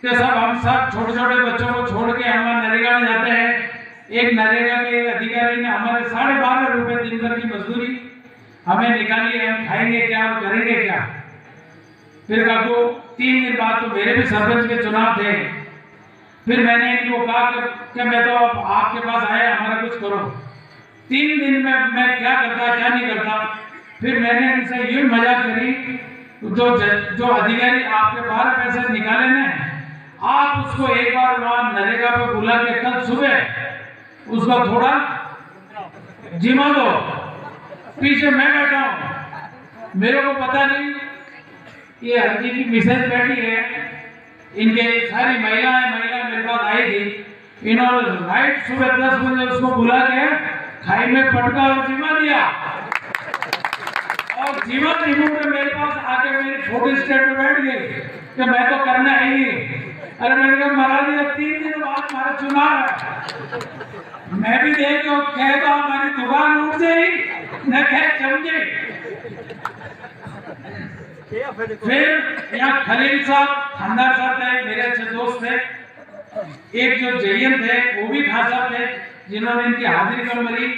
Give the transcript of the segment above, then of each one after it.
तो सब हम सब छोटे छोटे बच्चों को छोड़ के हम नरेगा में जाते हैं। एक नरेगा के अधिकारी ने हमारे 12.5 रुपए दिन भर की मजदूरी हमें निकाली है, हम खाएंगे क्या और करेंगे क्या। फिर काकू 3 दिन बाद तो मेरे भी सरपंच के चुनाव थे। फिर मैंने इनको कहा कि मैं तो अब आपके पास आया, हमारा कुछ करो। 3 दिन में मैं क्या करता क्या नहीं करता। फिर मैंने इनसे ये मजाक करी, जो अधिकारी आपके 12 पैसे निकाले ना, आप उसको एक बार वहां नरेगा पे बुला के कल सुबह उसको थोड़ा जिमा दो। पीछे मैं बैठा हूं, मेरे को पता नहीं ये हल्दी की मिसेज बैठी है, इनके सारी महिलाएं मेरे पास आई थी। इन्होंने राइट सुबह 10 बजे उसको बुला के खाई में पटका और जिमा दिया। और जीवन रिमूव में मेरे पास आके मेरी फोटो स्टेट में बैठ गई कि मैं तो करना है ही। अरे मैंने कहा महाराज जी 3 दिन बाद हमारा चुनाव है, मैं भी देख के कह तो हमारी दुकान उठ गई न कह समझे। फिर यहाँ खलील साहब खानदार साहब थे, मेरे अच्छे दोस्त थे। एक जो जयंत थे वो भी खान साहब थे, जिन्होंने इनकी हाजिरी कर मरी।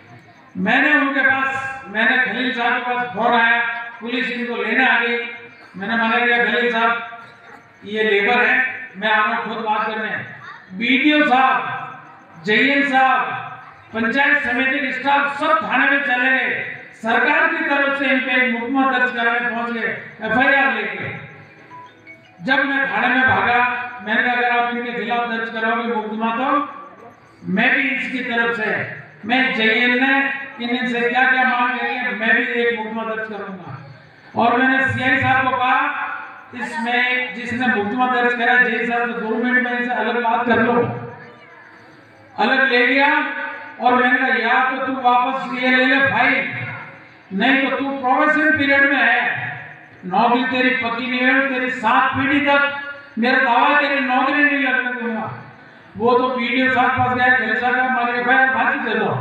मैंने खलील साहब के पास फोन आया, पुलिस इनको लेने आ गई। मैंने मना किया, खलील साहब ये लेबर है, मैं आ रहा हूं खुद बात करने। बीडीओ साहब, जयंत साहब, पंचायत समिति के स्टाफ सब थाने में चले गए। सरकार की तरफ से इन पे एक मुकदमा दर्ज कराने पहुंच गए, एफआईआर लेके। जब मैं थाने में भागा, मैंने कहा अगर आप इनके खिलाफ दर्ज कराओगे मुकदमा तो मैं भी इसकी तरफ से, मैं जयंत ने इनसे क्या क्या मांग करी है, मैं भी एक मुकदमा दर्ज करूंगा। और मैंने सीआई साहब को कहा इसमें जिसने मुकदमा दर्ज करा जय साहब तो 2 मिनट में इनसे अलग बात कर लो। अलग ले गया और मैंने कहा या तो तू वापस ये ले ले फाइल, नहीं तो तू प्रोबेशन पीरियड में है, नौकरी तेरी पक्की नहीं है, तेरी 7 पीढ़ी तक मेरा दावा तेरी नौकरी नहीं लगने दूंगा। वो तो पीडीओ साहब पास गया, खलीसा का मारे भाई फांसी दे दो।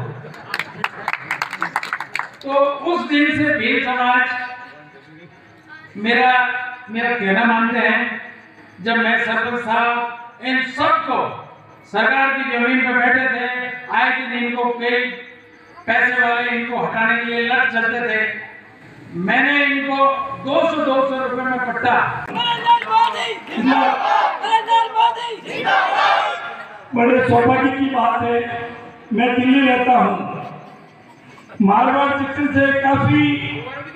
तो उस दिन से भील समाज मेरा कहना मानते हैं। जब मैं सरपंच साहब इन सबको सरकार की जमीन पर बैठे थे, आए दिन इनको कई पैसे वाले इनको हटाने के लिए लड़ चलते थे, मैंने इनको 200 रुपए में पट्टा। बड़े सौभाग्य की बात है, मैं दिल्ली रहता हूँ। मारवाड़ जंक्शन से काफी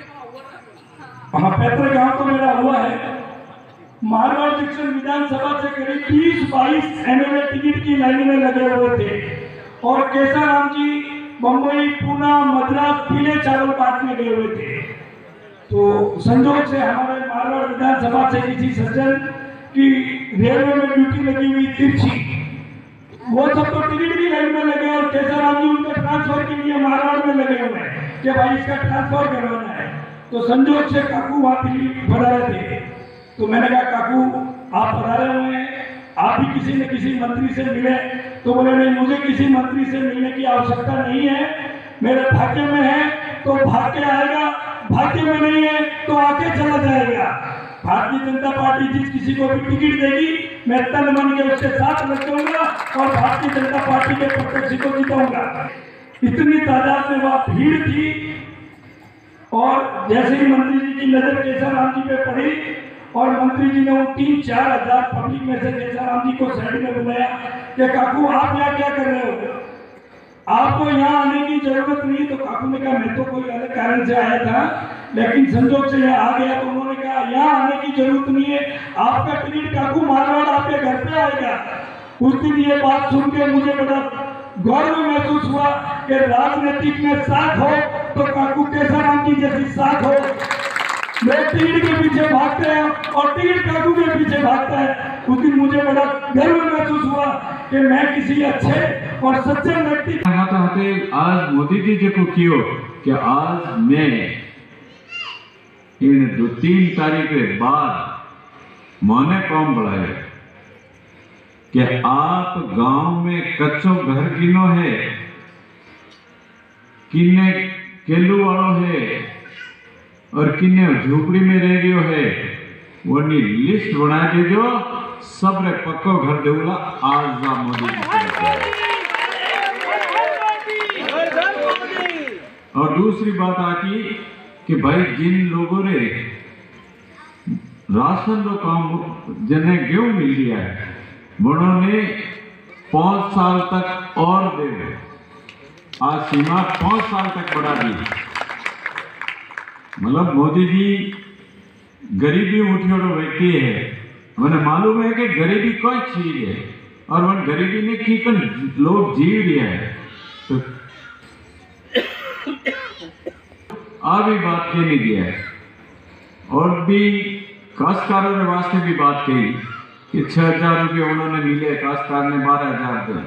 पैतृक गांव तो मेरा हुआ है। मारवाड़ जंक्शन विधानसभा से करीब 20-22 एमएलए टिकट की लाइन में लगे हुए थे और केसाराम जी बम्बई, पूना, मद्रास पीले चावल बांटने गए हुए थे। तो संजोग से हमारे मारवाड़ विधानसभा से किसी सज्जन की रेलवे में ड्यूटी लगी हुई तिरछी, वो सब तो टिकट की लाइन में लगे और केसाराम जी उनके ट्रांसफर के लिए मारवाड़ में लगे हुए हैं कि भाई इसका ट्रांसफर करवाना है। तो संजोग से काकू वहां दिल्ली पधारे थे। तो मैंने कहा काकू आप पधारे हुए हैं, आप भी किसी न किसी मंत्री से मिले। तो बोले नहीं, मुझे किसी मंत्री से मिलने की आवश्यकता नहीं है, मेरे भाग्य में है तो भाग्य आएगा, भाग्य में नहीं है तो आके चला जाएगा। भारतीय जनता पार्टी जिस किसी को भी टिकट देगी मैं तन मन के उसके साथ लग जाऊंगा और भारतीय जनता पार्टी के प्रत्याशी को जिताऊंगा। इतनी तादाद में वहां भीड़ थी और जैसे ही मंत्री जी की नजर केसाराम जी पे पड़ी और मंत्री जी ने उन 3-4 हजार पब्लिक में से केसाराम जी को साइड में बुलाया कि काकू आप यहाँ क्या कर रहे हो, आपको यहाँ आने की जरूरत नहीं। तो काकू ने कहा मैं तो कोई अलग कारण से आया था लेकिन संजोग से यहाँ आ गया। तो उन्होंने कहा यहाँ आने की जरूरत नहीं है, आपका टिकट काकू मारवाड़ आपके घर पे आएगा। उस दिन ये बात सुन के मुझे बड़ा गौरव महसूस हुआ कि राजनीतिक में साथ हो तो काकू केसाराम जी जैसी साथ हो। लोग टिकट के पीछे भागते हैं और टिकट काकू के पीछे भागता है। उस दिन मुझे बड़ा गर्व महसूस हुआ कि मैं किसी अच्छे और सच्चे व्यक्ति आज मोदी जी जो कियो कि आज मैं इन 2-3 तारीख के बाद मैंने कौन बुलाया कि आप गांव में कच्चो घर किनो है, किन्ने केलू वालों है और किन्ने झोपड़ी में रह रही है, वो लिस्ट बना दीजो सबरे पक्को घर देऊला आज ना मोदी जी। और दूसरी बात आकी कि भाई जिन लोगों ने राशन रो काम जने गेहूं मिल गया है उन्होंने 5 साल तक और दे दे, आज सीमा 5 साल तक बढ़ा दी। मतलब मोदी जी गरीबी उठियोड़ो व्यक्ति है, मैंने मालूम है कि गरीबी कोई चीज है और वन गरीबी ने की कर लोग जीव दिया है। तो आ भी बात कहने दिया है और भी काश्तकारों ने वास्ते भी बात कही कि 6,000 रुपये उन्होंने मिले, काश्तकार ने 12,000 दिए।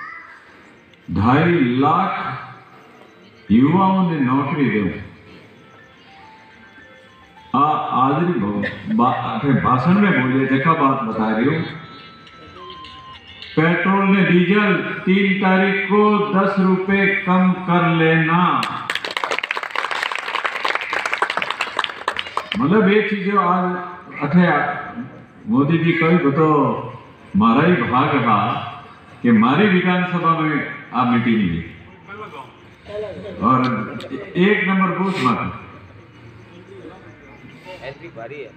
2.5 लाख युवाओं ने नौकरी दे। आज भाषण में बोलिए देखा बात बता रही हूँ। पेट्रोल ने डीजल 3 तारीख को 10 रुपए कम कर लेना। मतलब ये चीज आज अठे मोदी जी कही तो मारा ही भाग रहा कि मारी विधानसभा में आ मीटिंग ली और 1 नंबर बूथ में एंट्री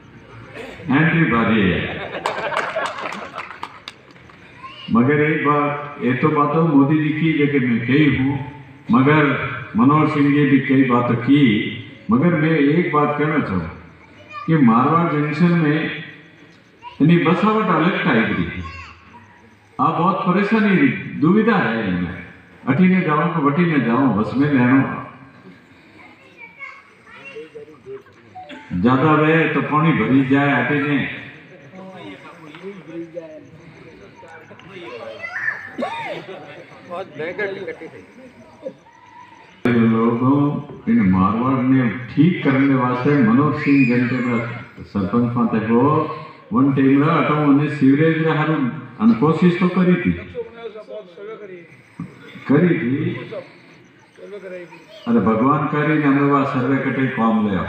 भारी है। मगर एक बात ये तो बात मोदी जी की लेकिन मैं कही हूँ, मगर मनोहर सिंह जी भी कई बात की। मगर मैं एक बात कहना चाहूँ कि मारवाड़ जंक्शन में यानी बसावट अलग टाइप की आप बहुत परेशानी दुविधा है इनमें, अठी ने जाओ तो वटी ने जाओ, बस में लेनो ज्यादा वे तो पानी भरी जाए अटी ने लोगों इन मारवाड़ ने ठीक करने वास्ते मनोहर सिंह जनते का सरपंच माते को वन टाइम रा अटो ने सीवरेज रे हारू अन कोशिश तो करी थी अरे भगवान करी ने हमवा सर्वे कटे काम ले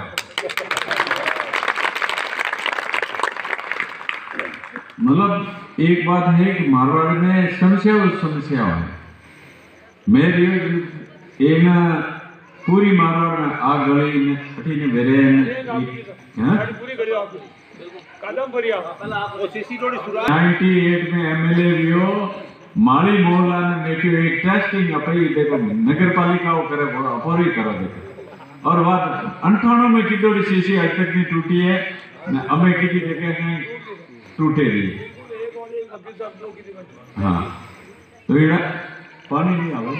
मतलब एक बात है कि मारवाड़ में समस्या है। मेरी एक पूरी मारवाड़ में आग गली ने अठी ने बेरे हैं पूरी गली कदम भरिया वो सीसी रोड सुरा 98 में एमएलए रियो माली मोहल्ला ने मेकी एक टेस्टिंग अपई देखो नगर पालिका वो करे बड़ा अपोरी करा देखो और बात 98 में कितनी सीसी आज तक नहीं टूटी है न अमे की देखे हैं टूटे रही। हाँ तो ये पानी नहीं आवा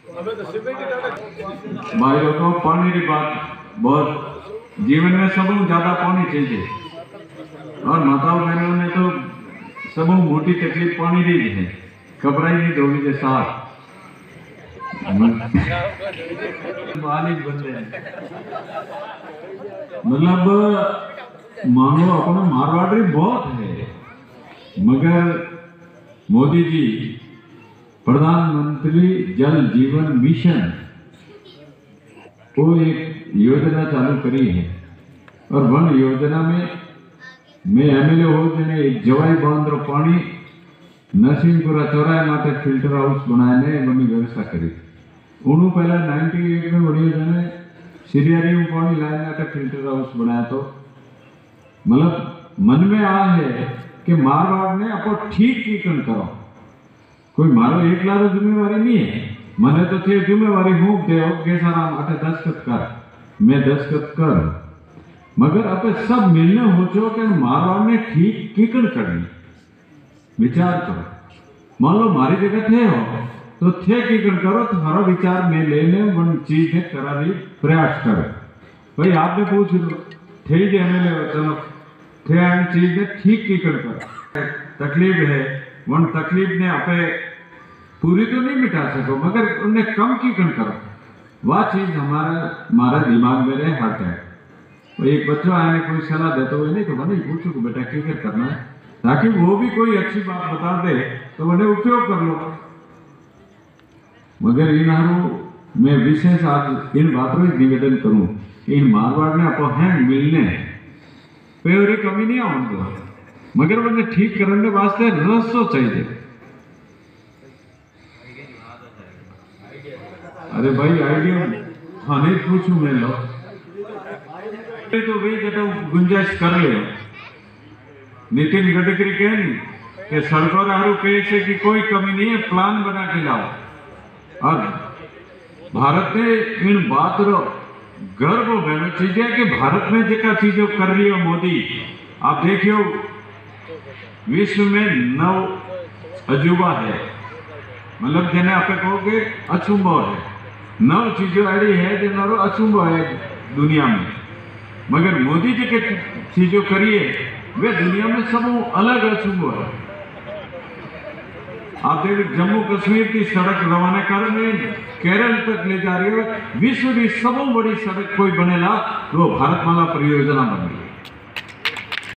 भाई लोगों पानी की बात बहुत जीवन में सब ज्यादा पानी चाहिए और माताओं बहनों ने तो सब मोटी तकलीफ पानी दी है, कपड़ा ही नहीं धोने के साथ मालिक बन रहे मतलब मानो अपना मारवाड़ी बहुत है। मगर मोदी जी प्रधानमंत्री जल जीवन मिशन को एक योजना चालू करी है और वन योजना में मैं एमएलए हो जने जवाई बांध रो पानी नरसिंहपुरा चौराहे माटे फिल्टर हाउस बनाने बनी व्यवस्था करी। उन्होंने पहले 98 में बढ़िया जने सिरियारी में पानी लाने माटे फिल्टर हाउस बनाया। तो मतलब मन में आ है कि मारवाड़ ने अपो ठीक की करो, कोई मारो एक लारो जिम्मेवारी नहीं है। मने तो थे जिम्मेवारी हूँ देव के सारा माटे दस्तखत कर, मैं दस्तखत कर, मगर अब सब मिलने हो चो कि मारवाड़ ने ठीक कीकड़ करनी विचार करो। मान लो मारी जगह थे हो तो थे कीकड़ करो, तुम्हारा विचार में लेने वन चीज है करा रही प्रयास करो। भाई आपने पूछ लो थे जे एमएलए चलो थे चीज है ठीक कीकड़ करो। तकलीफ है वन तकलीफ ने आपे पूरी तो नहीं मिटा सको मगर उन्हें कम कीकड़ करो, वह चीज हमारा दिमाग में रहे हट है। तो एक बच्चा आने कोई सलाह देते हुए नहीं तो मैंने पूछो कि बेटा क्या करना है, ताकि वो भी कोई अच्छी बात बता दे तो मैंने उपयोग कर लो। मगर इन हारू मैं विशेष आज इन बातों में निवेदन करूं कि इन मारवाड़ ने अपो हैं मिलने पेवरी कमी नहीं आने मगर उन्हें ठीक करने वास्ते रस्तो चाहिए। अरे भाई आइडिया थाने पूछू मैं लो तो भाई जब गुंजाइश कर ले। नितिन गडकरी कह नहीं कि सड़कों हारू कहे से कि कोई कमी नहीं है, प्लान बना के लाओ। और भारत ने इन बात रो गर्व होना चाहिए कि भारत में जिका चीजों कर रही हो मोदी। आप देखियो विश्व में 9 अजूबा है, मतलब जिन्हें आप कहोगे अचुंबो है। 9 चीजों ऐसी है जिन्होंने अचुंबो है दुनिया में, मगर मोदी जी के चीजों करिए वे दुनिया में सब अलग अचुंबो है। आप देख जम्मू कश्मीर की सड़क रवाना करने केरल तक ले जा रही है। विश्व की सब बड़ी सड़क कोई बनेला तो भारतमाला परियोजना बनेगी।